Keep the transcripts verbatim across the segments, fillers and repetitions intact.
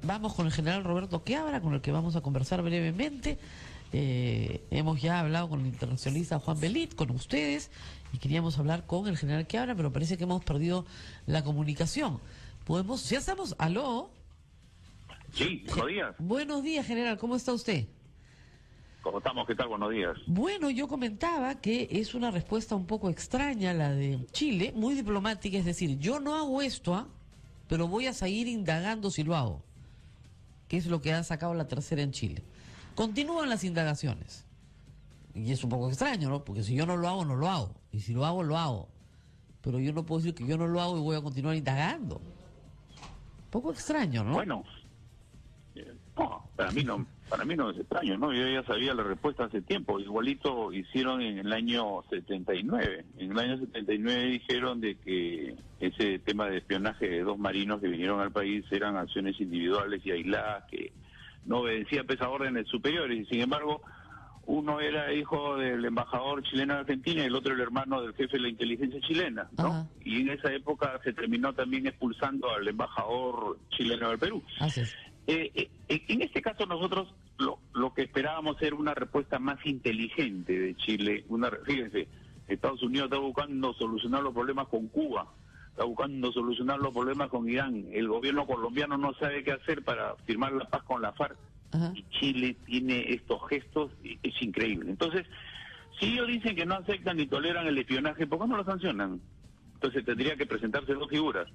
vamos con el general Roberto Quiabra, con el que vamos a conversar brevemente. Eh, hemos ya hablado con el internacionalista Juan Belit, con ustedes, y queríamos hablar con el general Quiabra, pero parece que hemos perdido la comunicación. Podemos, ya estamos, aló. Sí, buenos días. Buenos días, general, ¿cómo está usted? ¿Cómo estamos? ¿Qué tal? Buenos días. Bueno, yo comentaba que es una respuesta un poco extraña la de Chile, muy diplomática, es decir, yo no hago esto, ¿ah? pero voy a seguir indagando si lo hago, que es lo que ha sacado la tercera en Chile. Continúan las indagaciones. Y es un poco extraño, ¿no? Porque si yo no lo hago, no lo hago. Y si lo hago, lo hago. Pero yo no puedo decir que yo no lo hago y voy a continuar indagando. Un poco extraño, ¿no? Bueno, no, para mí no, para mí no es extraño, ¿no? Yo ya sabía la respuesta hace tiempo. Igualito hicieron en el año setenta y nueve. En el año setenta y nueve dijeron de que ese tema de espionaje de dos marinos que vinieron al país eran acciones individuales y aisladas que no obedecían pues a órdenes superiores. Y sin embargo, uno era hijo del embajador chileno de Argentina y el otro el hermano del jefe de la inteligencia chilena, ¿no? Ajá. Y en esa época se terminó también expulsando al embajador chileno del Perú. Así es. Eh, eh, en este caso nosotros lo, lo que esperábamos era una respuesta más inteligente de Chile. Una, fíjense, Estados Unidos está buscando solucionar los problemas con Cuba, está buscando solucionar los problemas con Irán. El gobierno colombiano no sabe qué hacer para firmar la paz con la FARC. Ajá. Y Chile tiene estos gestos, es increíble. Entonces, si ellos dicen que no aceptan ni toleran el espionaje, ¿por qué no lo sancionan? Entonces tendría que presentarse dos figuras: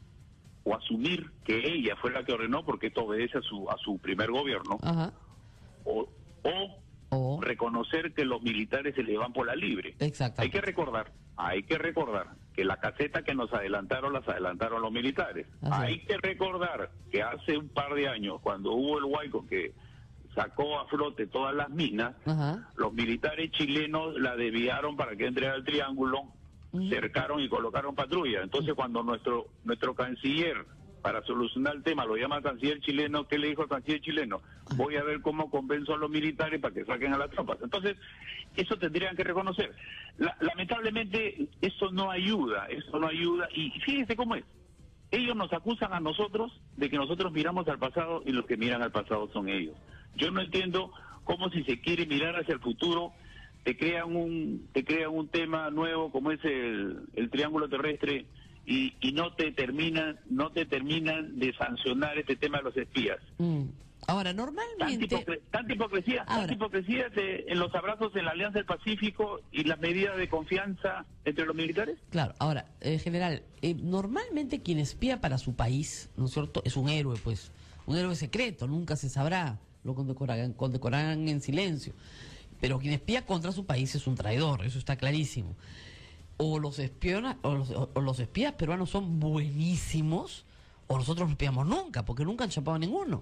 o asumir que ella fue la que ordenó, porque esto obedece a su a su primer gobierno, Ajá. o, o O... reconocer que los militares se les van por la libre. Exactamente. Hay que recordar, hay que recordar que la caseta que nos adelantaron, las adelantaron los militares. Así Hay es. que recordar que hace un par de años, cuando hubo el huaico que sacó a flote todas las minas, Ajá. los militares chilenos la desviaron para que entre al triángulo, Ujú. cercaron y colocaron patrulla. Entonces, cuando nuestro nuestro canciller, para solucionar el tema, lo llama al canciller chileno, ¿qué le dijo al canciller chileno? Voy a ver cómo convenzo a los militares para que saquen a las tropas. Entonces, eso tendrían que reconocer. La, lamentablemente, eso no ayuda, eso no ayuda. Y fíjense cómo es. Ellos nos acusan a nosotros de que nosotros miramos al pasado y los que miran al pasado son ellos. Yo no entiendo cómo, si se quiere mirar hacia el futuro, te crean un te crean un tema nuevo como es el, el triángulo terrestre y, y no te terminan no te terminan de sancionar este tema de los espías. Mm. Ahora, Tanta, normalmente... hipocre tanta hipocresía, Ahora. tanta hipocresía de, en los abrazos en la Alianza del Pacífico y las medidas de confianza entre los militares. Claro, ahora, eh, general, eh, normalmente quien espía para su país, ¿no es cierto?, es un héroe, pues, un héroe secreto, nunca se sabrá, lo condecorarán, condecorarán en silencio. Pero quien espía contra su país es un traidor, eso está clarísimo. O los espionas, o los, o, o los espías peruanos son buenísimos, o nosotros no espiamos nunca, porque nunca han chapado a ninguno.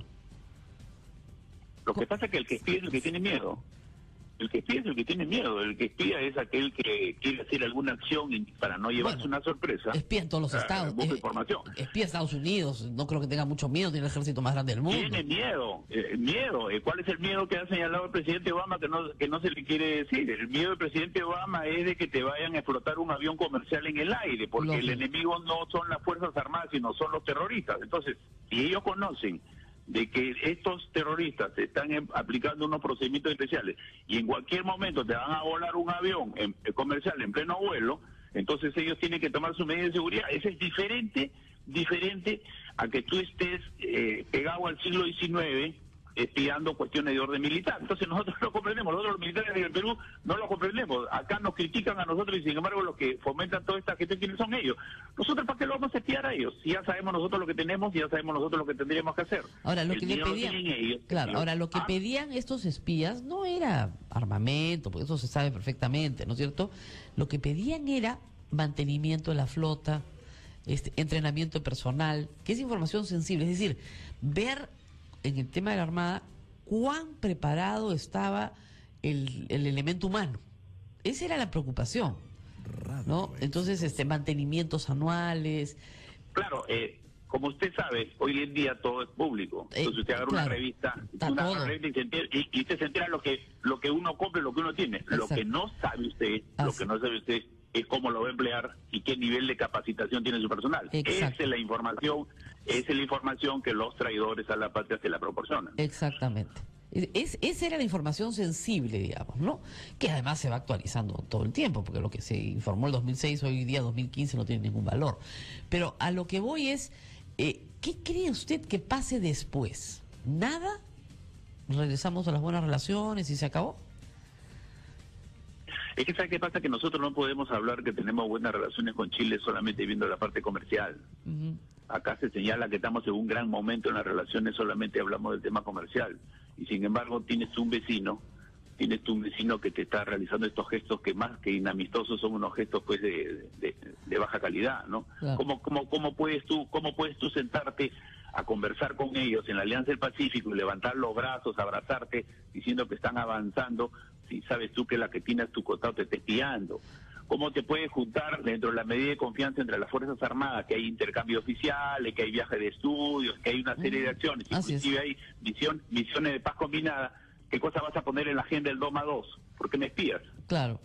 Lo que pasa es que el que espía es el que tiene miedo. El que espía es el que tiene miedo. El que espía es aquel que quiere hacer alguna acción y para no llevarse Bueno, una sorpresa. Espía en todos los eh, estados. busca eh, información. Espía Estados Unidos, no creo que tenga mucho miedo, tiene el ejército más grande del mundo. Tiene miedo, eh, miedo. Eh, ¿Cuál es el miedo que ha señalado el presidente Obama que no que no se le quiere decir? El miedo del presidente Obama es de que te vayan a explotar un avión comercial en el aire, porque Lógico. el enemigo no son las Fuerzas Armadas, sino son los terroristas. Entonces, si ellos conocen de que estos terroristas están em, aplicando unos procedimientos especiales y en cualquier momento te van a volar un avión en, en comercial en pleno vuelo, entonces ellos tienen que tomar su medida de seguridad. Eso es diferente, diferente a que tú estés eh, pegado al siglo diecinueve espiando cuestiones de orden militar. Entonces nosotros lo comprendemos, nosotros los militares del Perú no lo comprendemos. Acá nos critican a nosotros y sin embargo los que fomentan toda esta gestión, ¿quiénes son ellos? Nosotros, ¿para qué lo vamos a espiar a ellos? Si ya sabemos nosotros lo que tenemos y ya sabemos nosotros lo que tendríamos que hacer. Ahora, lo El que le miedo lo pedían, tienen ellos. claro, ahora lo que Ah, pedían estos espías no era armamento, porque eso se sabe perfectamente, ¿no es cierto? Lo que pedían era mantenimiento de la flota, este entrenamiento personal, que es información sensible, es decir, ver en el tema de la Armada cuán preparado estaba el, el elemento humano. Esa era la preocupación, ¿no? Entonces, este mantenimientos anuales. Claro, eh, como usted sabe, hoy en día todo es público. Eh, Entonces usted agarra claro, una revista, está una todo. revista y, se entera, y, y usted se entera lo que lo que uno compra y lo que uno tiene. Lo Exacto. que no sabe usted, Así. lo que no sabe usted es cómo lo va a emplear y qué nivel de capacitación tiene su personal. Exacto. Esa es la información, esa es la información que los traidores a la patria se la proporcionan. Exactamente. Es, esa era la información sensible, digamos, ¿no? Que además se va actualizando todo el tiempo, porque lo que se informó el dos mil seis, hoy día dos mil quince, no tiene ningún valor. Pero a lo que voy es, eh, ¿qué cree usted que pase después? ¿Nada? ¿Regresamos a las buenas relaciones y se acabó? Es que, ¿sabe qué pasa? Que nosotros no podemos hablar que tenemos buenas relaciones con Chile solamente viendo la parte comercial. Uh-huh. Acá se señala que estamos en un gran momento en las relaciones, solamente hablamos del tema comercial. Y sin embargo tienes un vecino, tienes un vecino que te está realizando estos gestos que más que inamistosos son unos gestos pues de, de, de baja calidad, ¿no? Claro. ¿Cómo, cómo, cómo puedes tú, cómo puedes tú sentarte a conversar con ellos en la Alianza del Pacífico y levantar los brazos, abrazarte, diciendo que están avanzando, si sabes tú que la que tienes tu costado te está espiando? ¿Cómo te puedes juntar dentro de la medida de confianza entre las Fuerzas Armadas, que hay intercambio oficial, que hay viajes de estudios, que hay una serie de acciones, Así inclusive es. hay visión, visiones de paz combinada? ¿Qué cosa vas a poner en la agenda del dos más dos? ¿Por qué me espías? Claro.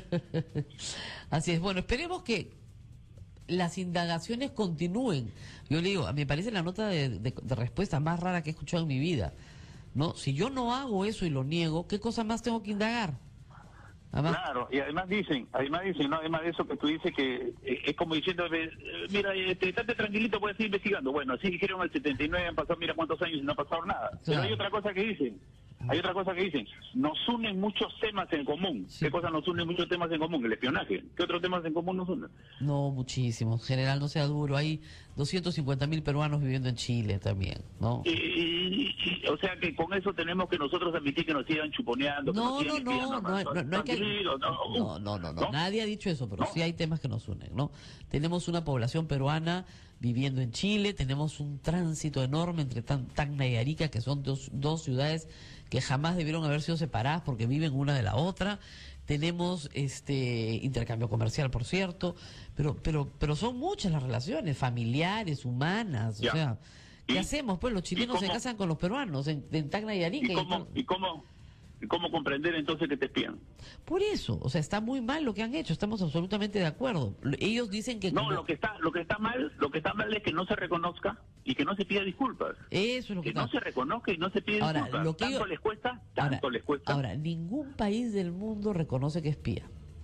Así es. Bueno, esperemos que las indagaciones continúen. Yo le digo, a mí me parece la nota de, de, de respuesta más rara que he escuchado en mi vida. ¿No? Si yo no hago eso y lo niego, ¿qué cosa más tengo que indagar? Además, claro, y además dicen, además dicen, no, además de eso que tú dices que eh, es como diciendo, eh, mira, este, estate tranquilito, puedes seguir investigando. Bueno, así dijeron el setenta y nueve, han pasado mira cuántos años y no ha pasado nada. Claro. Pero hay otra cosa que dicen, hay otra cosa que dicen, nos unen muchos temas en común. Sí. ¿Qué cosa nos unen muchos temas en común? El espionaje. ¿Qué otros temas en común nos unen? No, muchísimos. General, no sea duro, hay doscientos cincuenta mil peruanos viviendo en Chile también, ¿no? Y, y, y, o sea que con eso tenemos que nosotros admitir que nos sigan chuponeando. No, que no, nos sigan no, espiando, no, no, no, no hay que... no, No, no, no, no, ¿no? Nadie ha dicho eso, pero ¿No? sí hay temas que nos unen, ¿no? Tenemos una población peruana viviendo en Chile, tenemos un tránsito enorme entre Tan- Tacna y Arica, que son dos, dos ciudades que jamás debieron haber sido separadas porque viven una de la otra. Tenemos este intercambio comercial, por cierto, pero pero pero son muchas las relaciones familiares, humanas, Ya. o sea, ¿qué ¿Y? hacemos? Pues los chilenos se cómo? casan con los peruanos en, en Tacna y Arica. ¿Y y cómo, en- y cómo, y cómo comprender entonces que te espían? Por eso, o sea, está muy mal lo que han hecho, estamos absolutamente de acuerdo. Ellos dicen que... No, como- lo que está, lo que está mal, lo que está mal es que no se reconozca y que no se pida disculpas. Eso es lo que, Que no está- se reconozca y no se pide Ahora, disculpas. lo que Tanto yo- les cuesta, tanto ahora, les cuesta. ahora, ningún país del mundo reconoce que espía.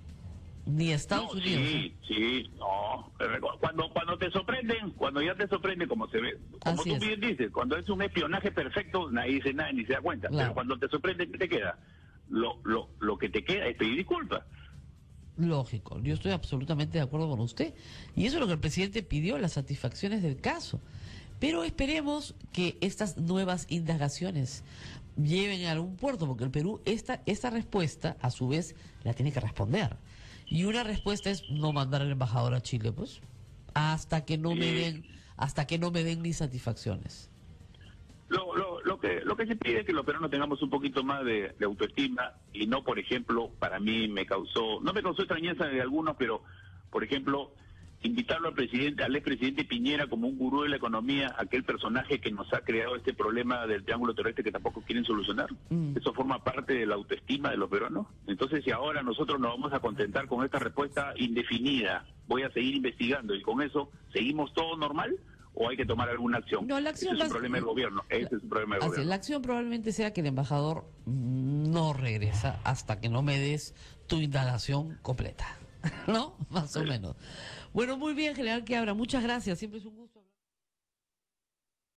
Ni Estados No, Unidos. sí, sí, no. Cuando cuando te sorprenden, cuando ya te sorprende, como se ve, como Así tú es. bien dices, cuando es un espionaje perfecto, nadie dice nada ni se da cuenta. Claro. Pero cuando te sorprende, ¿qué te queda? Lo, lo, lo que te queda es pedir disculpas. Lógico, yo estoy absolutamente de acuerdo con usted. Y eso es lo que el presidente pidió, las satisfacciones del caso. Pero esperemos que estas nuevas indagaciones lleven a algún puerto, porque el Perú esta, esta respuesta, a su vez, la tiene que responder. Y una respuesta es no mandar al embajador a Chile, pues, hasta que no me Sí. den, hasta que no me den mis satisfacciones. Lo, lo, lo que lo que se pide es que los peruanos tengamos un poquito más de, de autoestima y no, por ejemplo, para mí me causó, no me causó extrañeza de algunos, pero, por ejemplo, invitarlo al presidente, al expresidente Piñera como un gurú de la economía, aquel personaje que nos ha creado este problema del triángulo terrestre que tampoco quieren solucionar. Mm. Eso forma parte de la autoestima de los peruanos. Entonces, si ahora nosotros nos vamos a contentar con esta respuesta indefinida, voy a seguir investigando y con eso seguimos todo normal, o hay que tomar alguna acción. No, la acción Ese es un va- problema del gobierno. Ese es un problema del Así, gobierno. la acción probablemente sea que el embajador no regresa hasta que no me des tu indagación completa. ¿No? Más o menos. Bueno, muy bien, general Quiabra. Muchas gracias. Siempre es un gusto.